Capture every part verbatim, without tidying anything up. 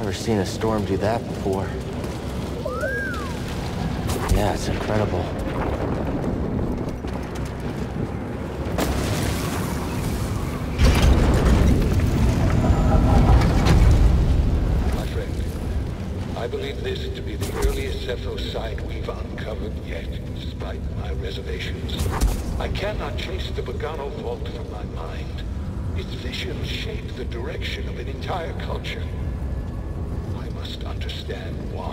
never seen a storm do that before. Yeah, it's incredible. My friend, I believe this to be the earliest Zeffo site we've uncovered yet, despite my reservations. I cannot chase the Bogano vault from my mind. Its visions shape the direction of an entire culture. I must understand why.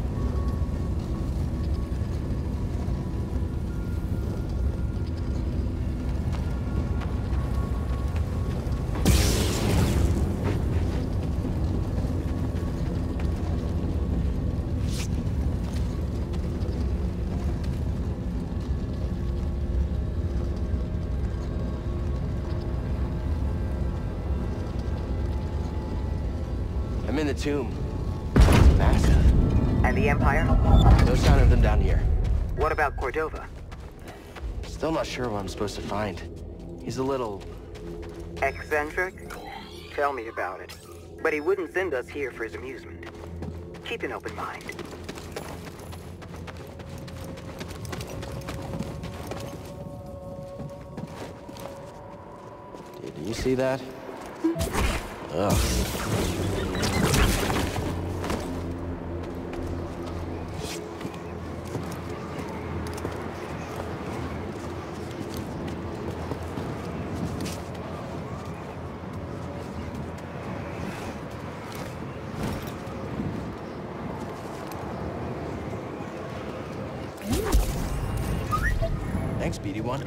I'm in the tomb. Massive. And the Empire? No sign of them down here. What about Cordova? Still not sure what I'm supposed to find. He's a little... eccentric? Tell me about it. But he wouldn't send us here for his amusement. Keep an open mind. Did you see that? Ugh. Thanks, B D one.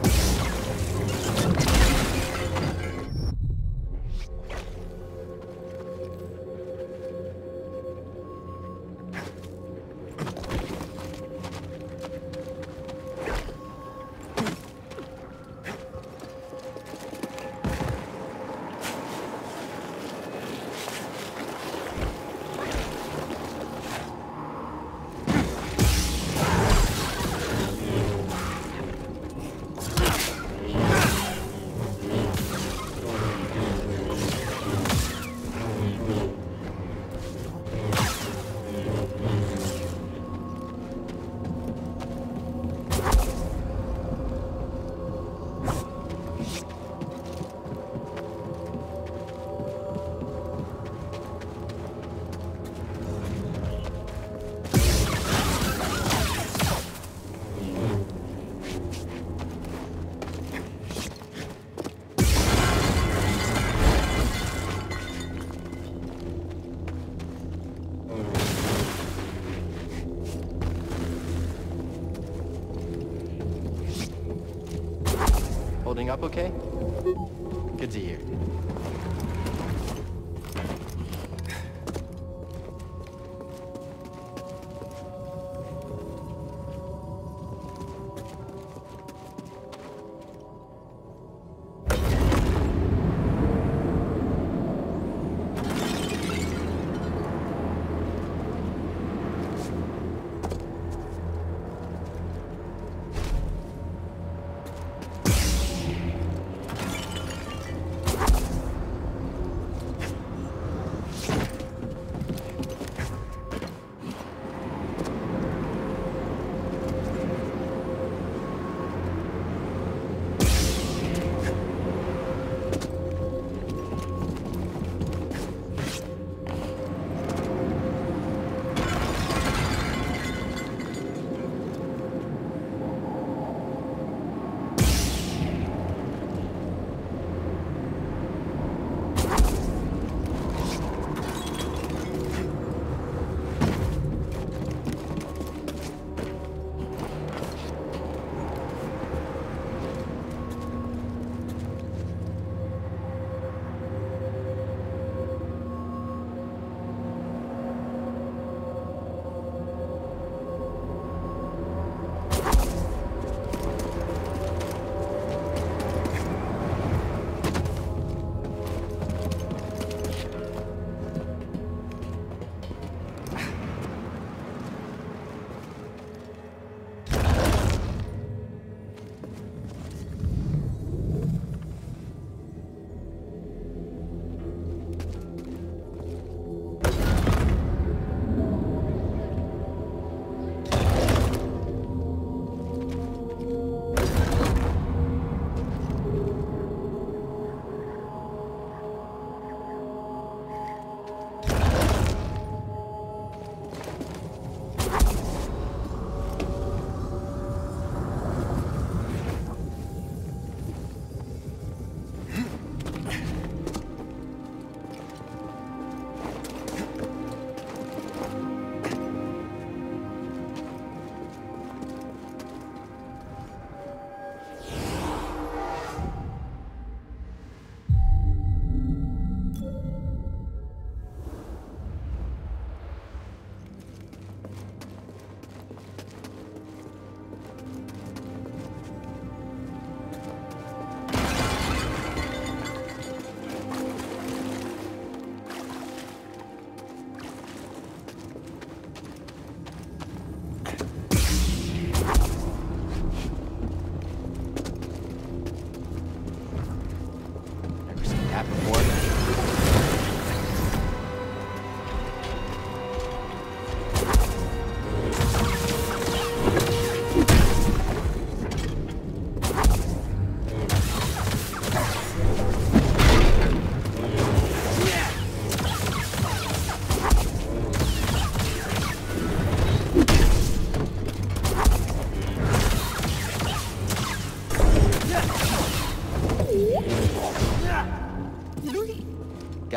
Holding up okay? Good to hear.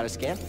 a scan?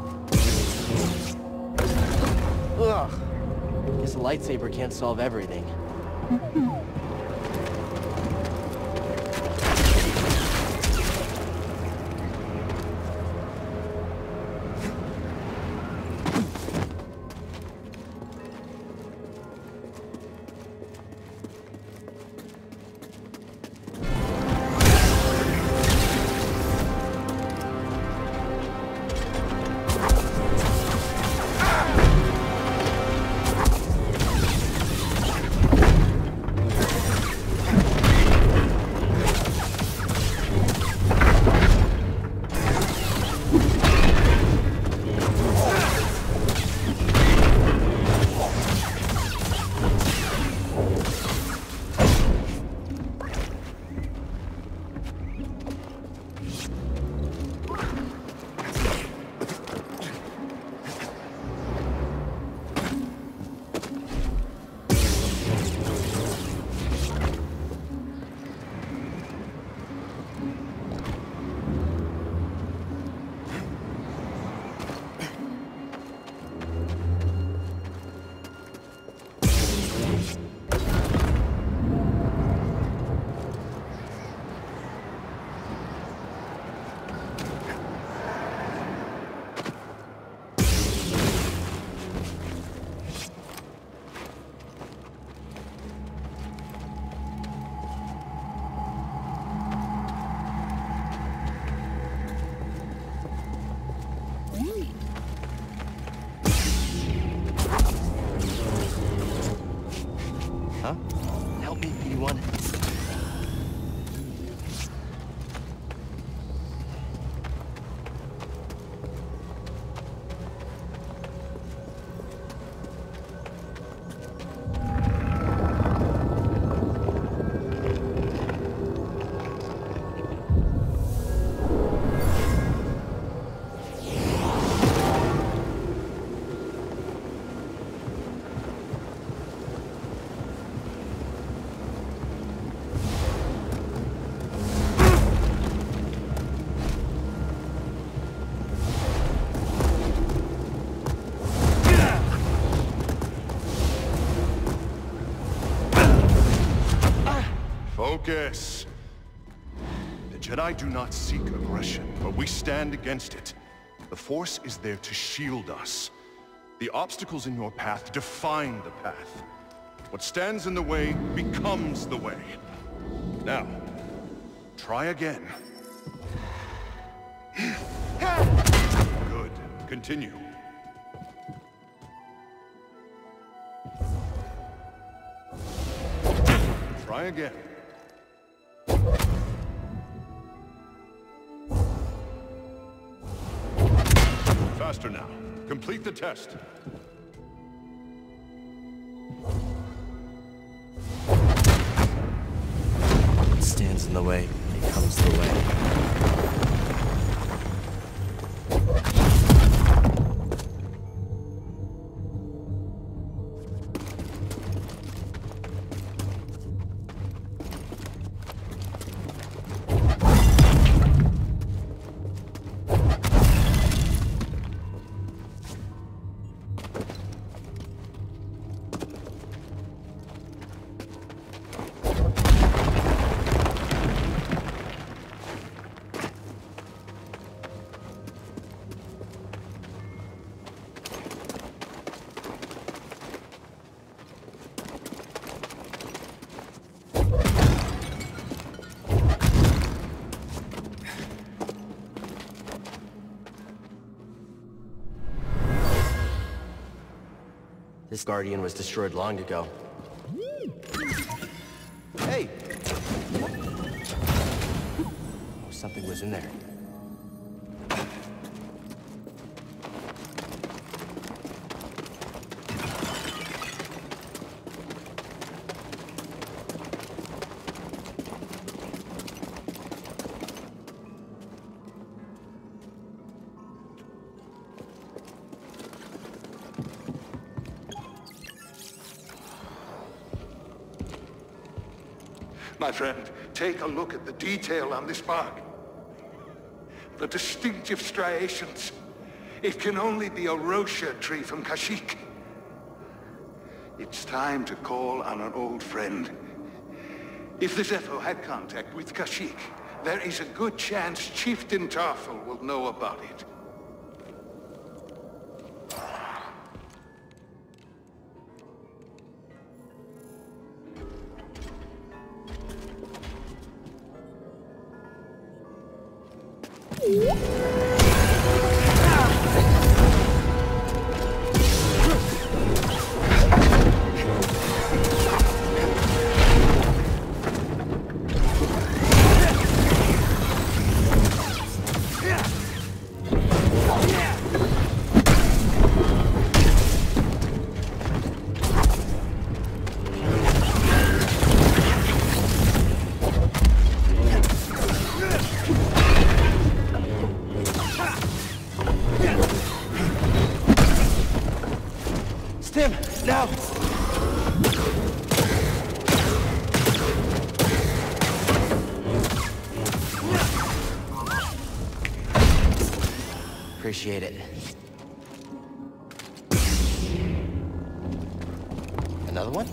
Ugh. Guess a lightsaber can't solve everything. Focus. The Jedi do not seek aggression, but we stand against it. The Force is there to shield us. The obstacles in your path define the path. What stands in the way becomes the way. Now, try again. Good. Continue. Try again. Faster now. Complete the test. What stands in the way becomes the way. This Guardian was destroyed long ago. Hey! Oh, something was in there. My friend, take a look at the detail on this bark. The distinctive striations. It can only be a Rocha tree from Kashyyyk. It's time to call on an old friend. If the Zeffo had contact with Kashyyyk, there is a good chance Chieftain Tarfful will know about it. Appreciate it. Another one?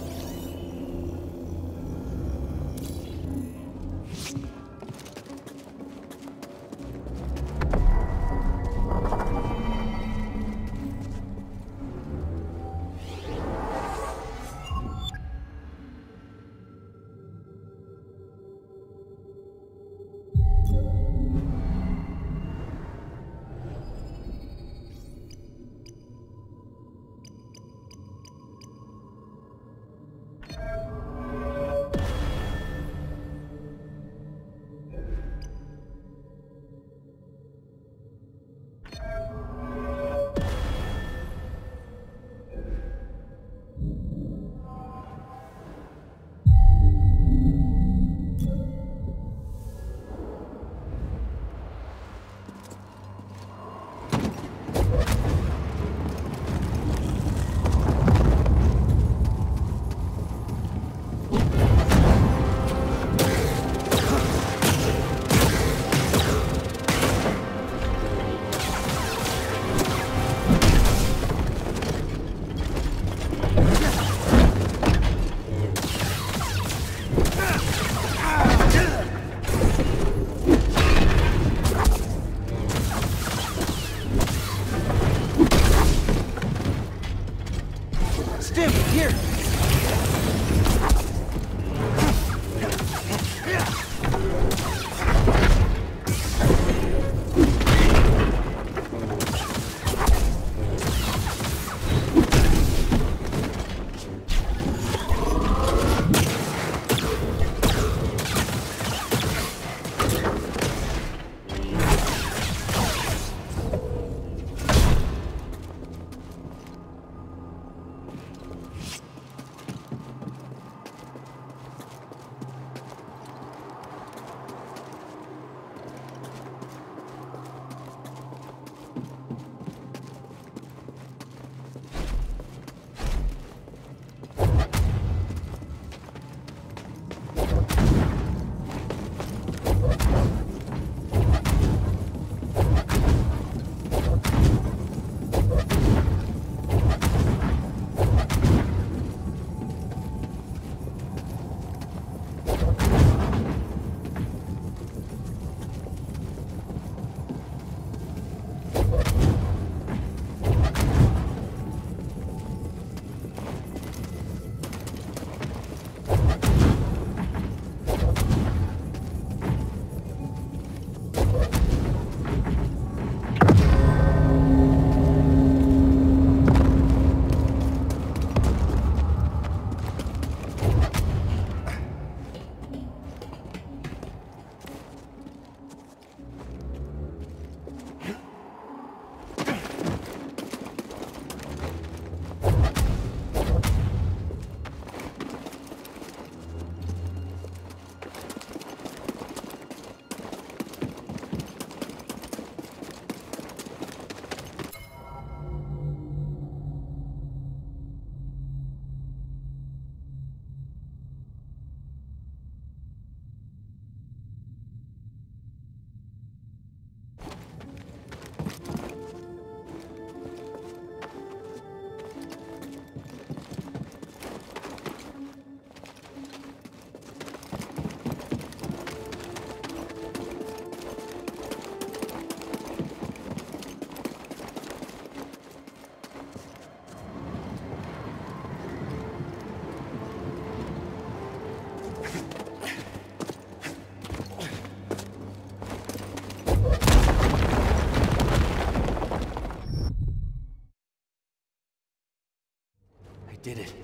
did it.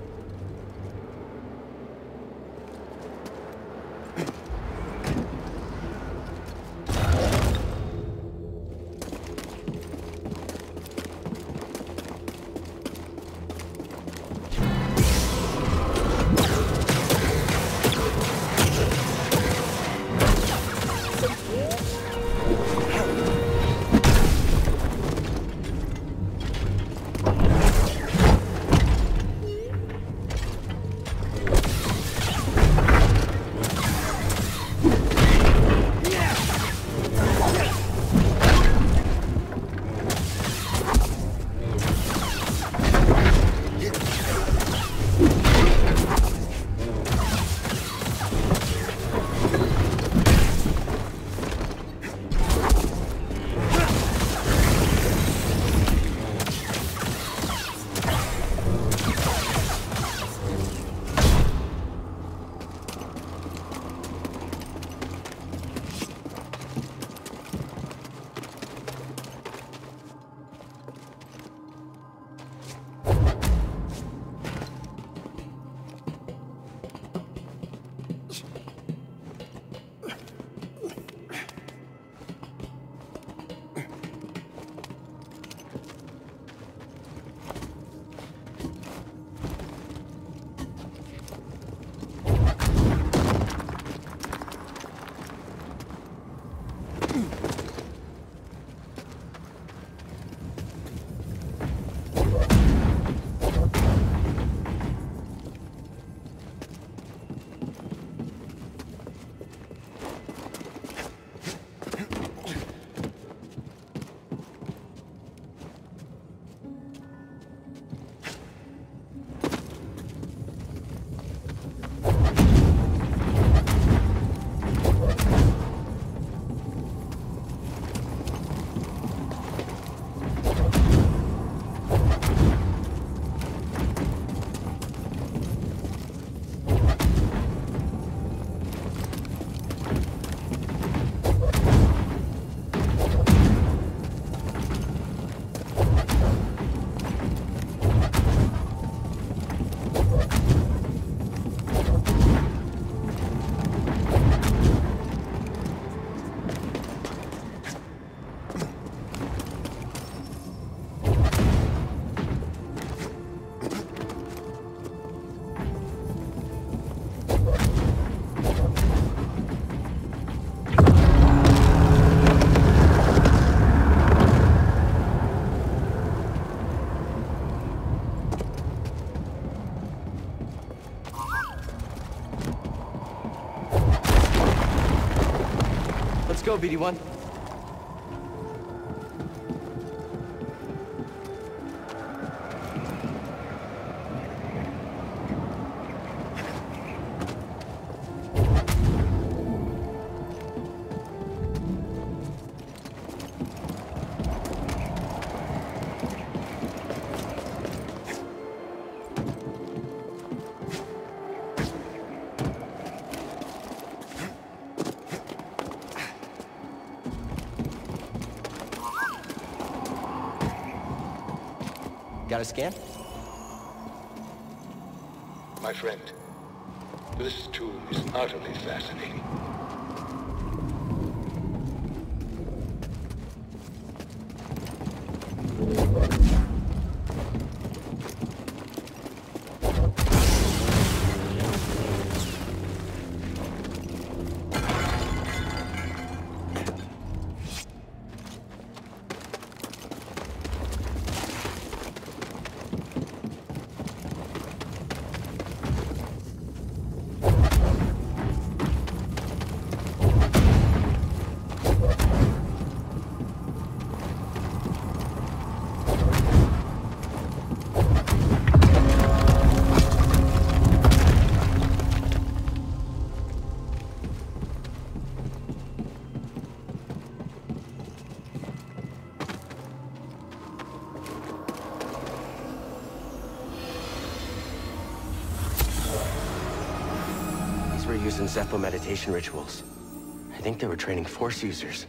Go, B D one. Got a scan? My friend, this tomb is utterly fascinating. Using Zeffo meditation rituals. I think they were training Force users.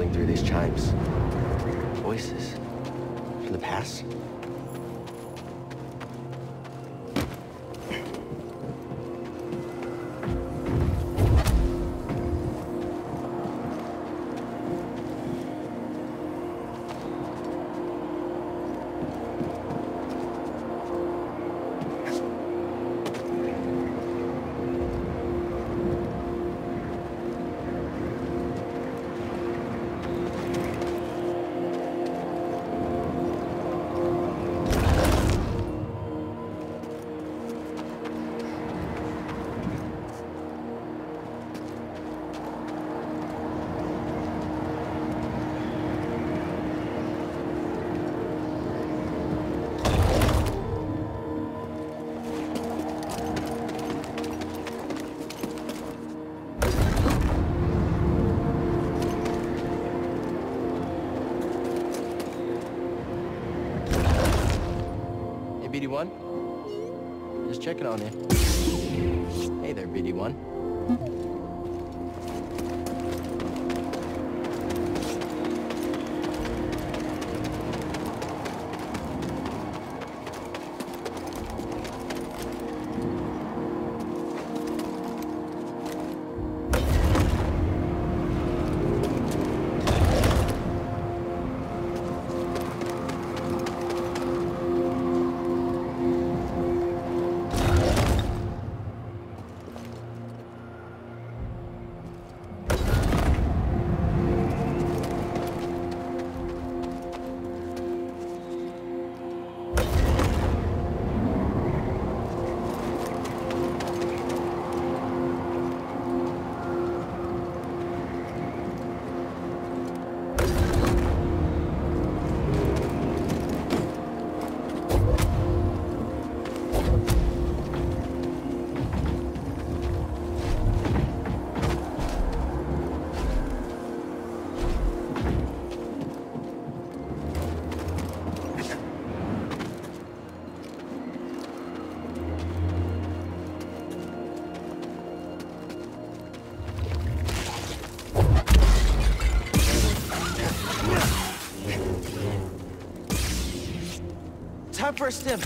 echoing through these chimes. Voices. From the past? B D one? Just checking on you. Hey there, B D one. Time for a stim.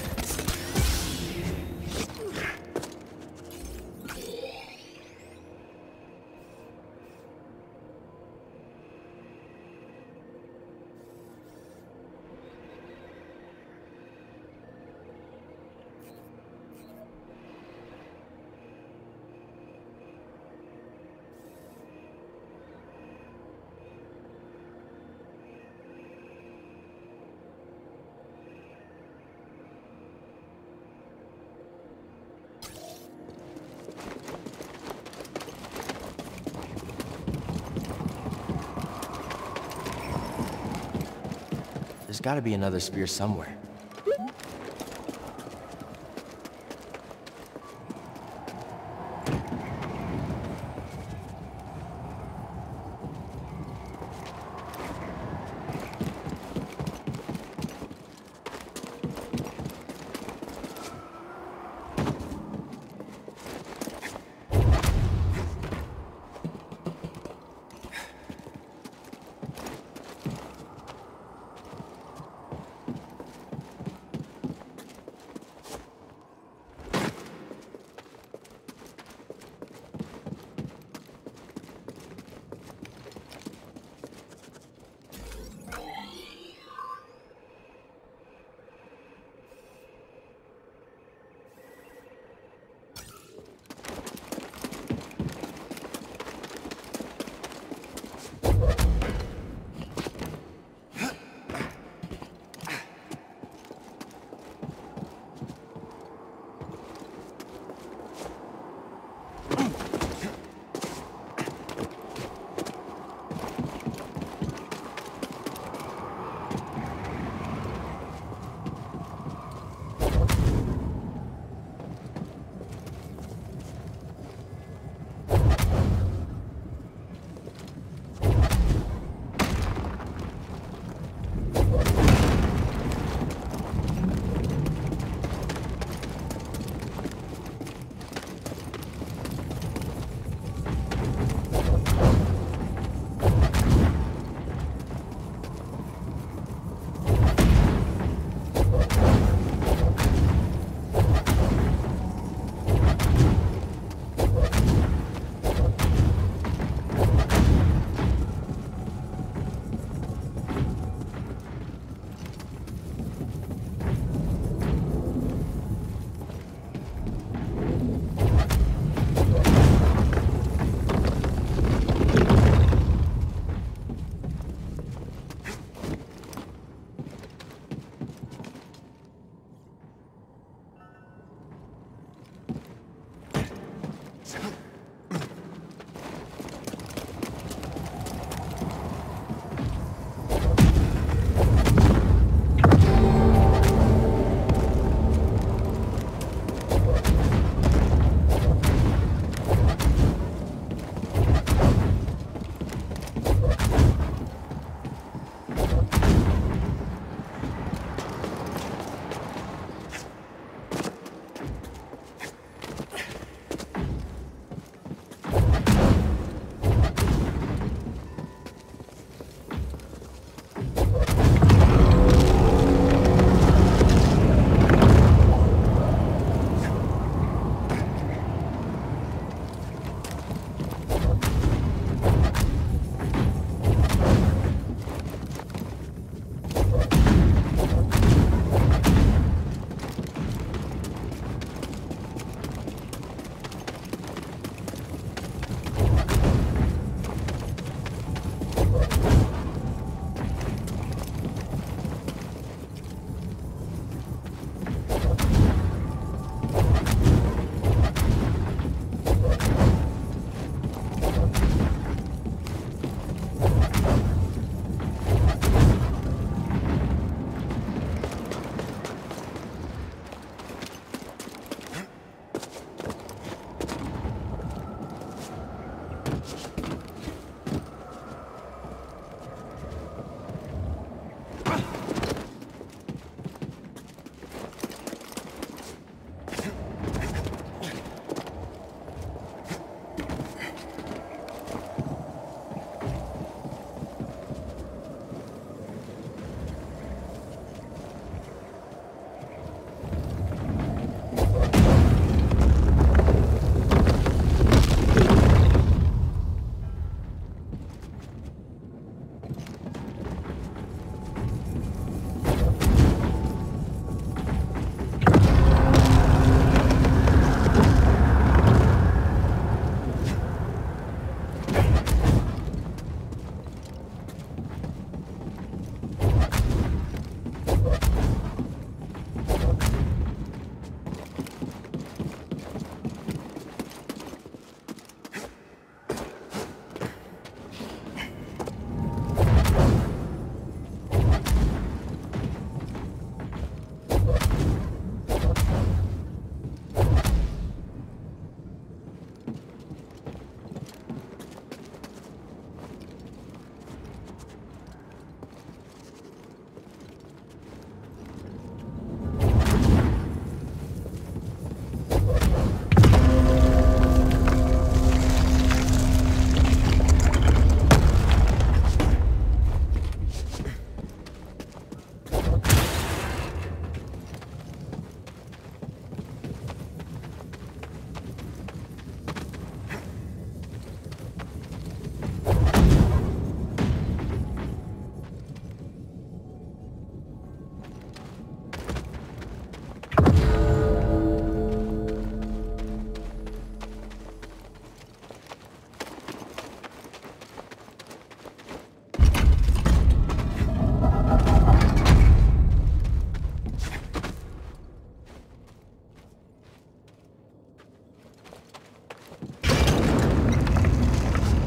There's gotta be another spear somewhere.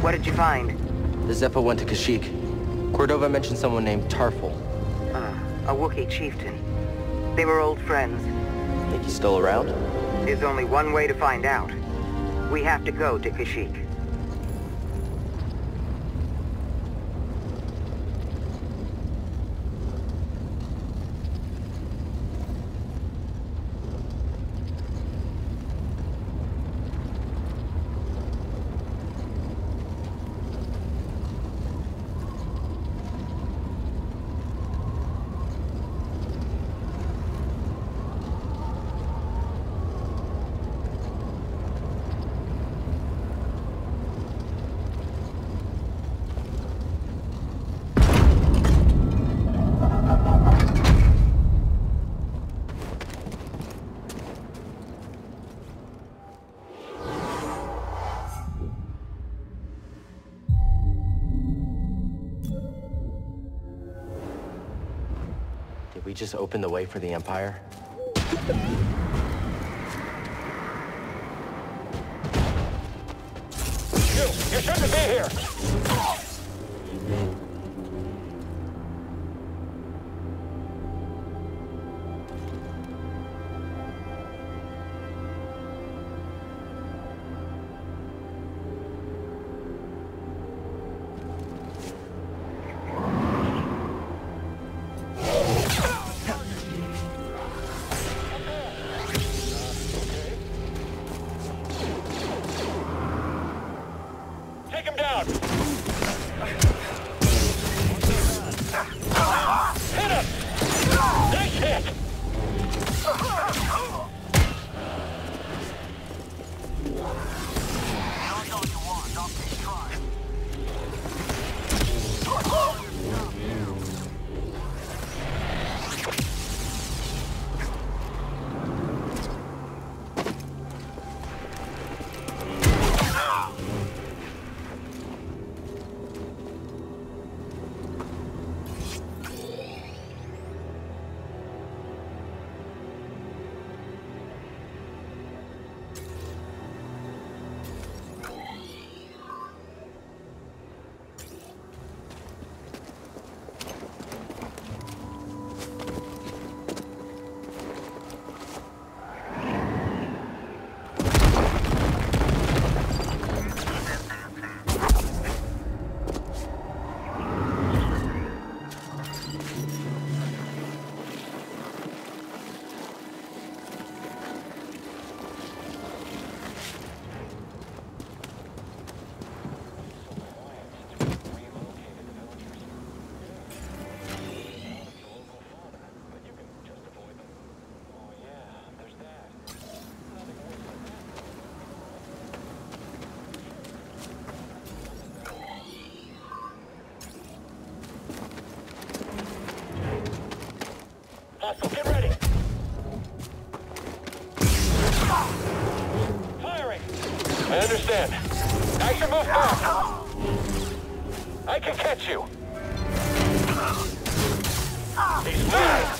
What did you find? The Zeffo went to Kashyyyk. Cordova mentioned someone named Tarfful. Uh, a Wookiee chieftain. They were old friends. Think he's still around? There's only one way to find out. We have to go to Kashyyyk. Did we just open the way for the Empire? You! You shouldn't be here! Get ready! Firing! I understand. I can move back! I can catch you! He's mine!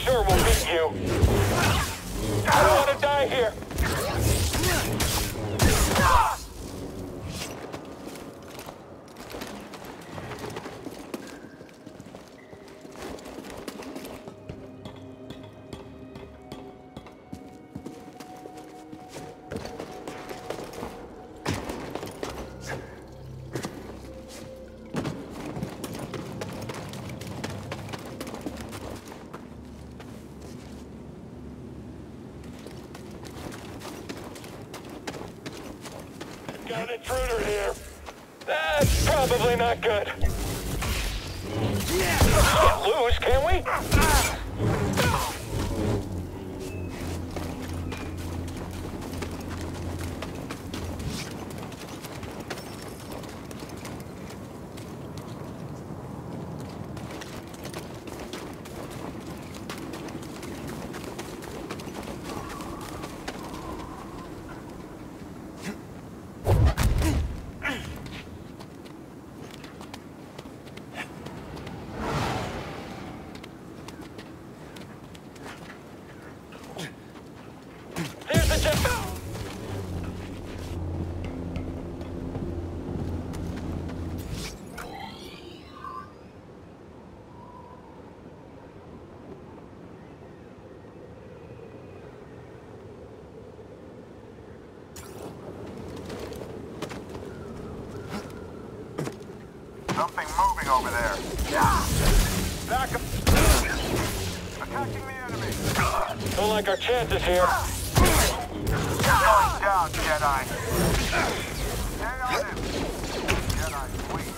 sure we'll beat you. I don't want to die here. Got an intruder here. That's probably not good. Can't lose, can we? Something moving over there. Back up. Attacking the enemy. Don't like our chances here. Going down, Jedi. Stay on him. Jedi, please.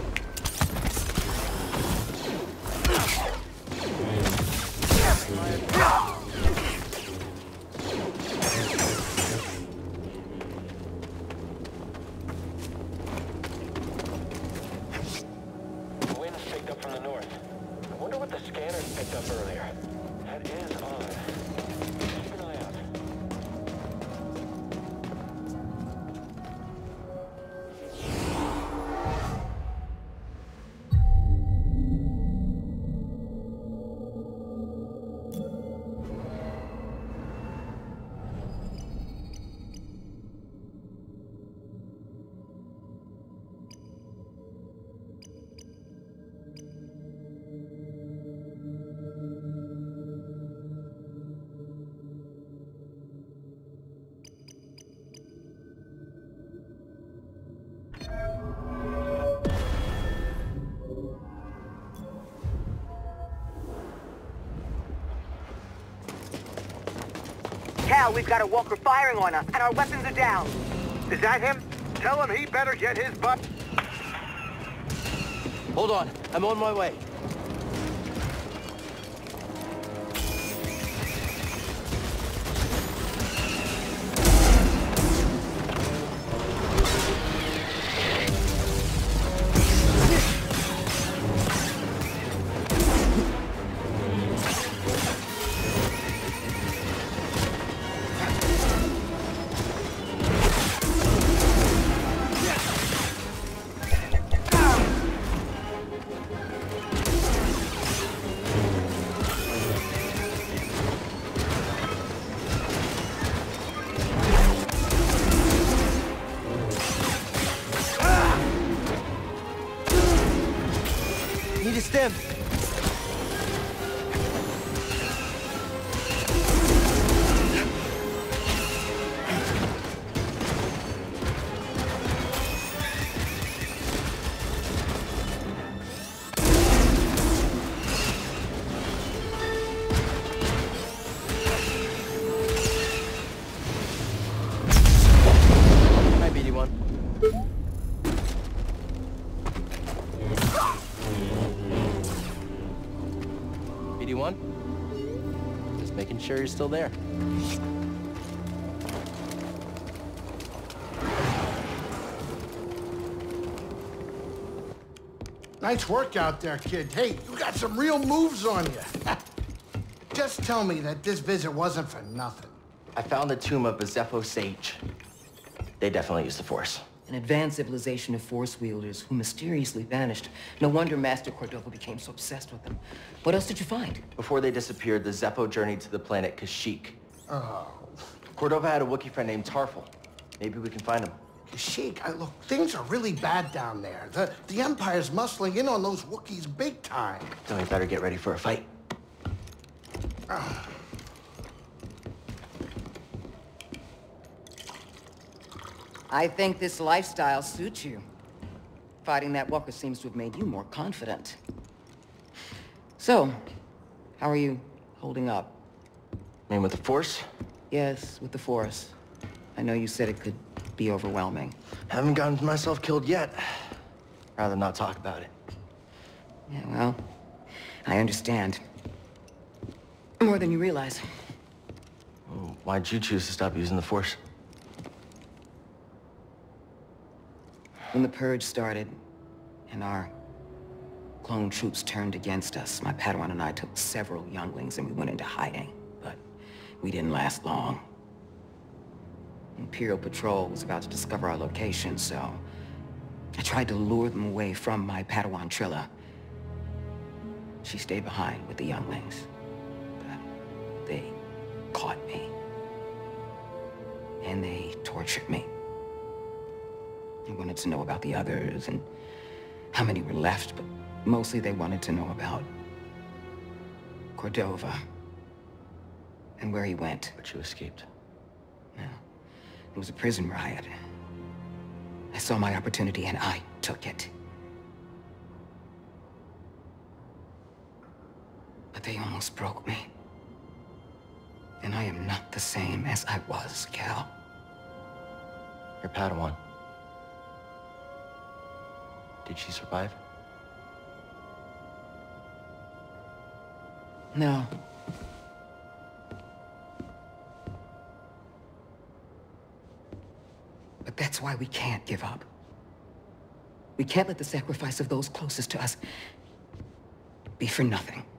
Earlier. That is odd. Keep an eye out. Cal, we've got a walker firing on us, and our weapons are down. Is that him? Tell him he better get his butt. Hold on, I'm on my way. Need a stem. Hi, B D one. B D one? Just making sure you're still there. Nice work out there, kid. Hey, you got some real moves on you. Just tell me that this visit wasn't for nothing. I found the tomb of a Zeffo sage. They definitely used the Force. An advanced civilization of force wielders who mysteriously vanished. No wonder Master Cordova became so obsessed with them. What else did you find? Before they disappeared, the Zeffo journeyed to the planet Kashyyyk. Oh. Cordova had a Wookiee friend named Tarfful. Maybe we can find him. Kashyyyk, I, look, things are really bad down there. The, the Empire's muscling in on those Wookiees big time. Then we better get ready for a fight. Oh. I think this lifestyle suits you. Fighting that walker seems to have made you more confident. So, how are you holding up? I mean, with the Force? Yes, with the Force. I know you said it could be overwhelming. Haven't gotten myself killed yet. Rather not talk about it. Yeah, well, I understand. More than you realize. Well, why'd you choose to stop using the Force? When the Purge started, and our clone troops turned against us, my Padawan and I took several younglings and we went into hiding. But we didn't last long. Imperial patrol was about to discover our location, so I tried to lure them away from my Padawan Trilla. She stayed behind with the younglings, but they caught me. And they tortured me. They wanted to know about the others and how many were left, but mostly they wanted to know about Cordova and where he went. But you escaped. Yeah. It was a prison riot. I saw my opportunity and I took it. But they almost broke me. And I am not the same as I was, Cal. Your Padawan. Did she survive? No. But that's why we can't give up. We can't let the sacrifice of those closest to us be for nothing.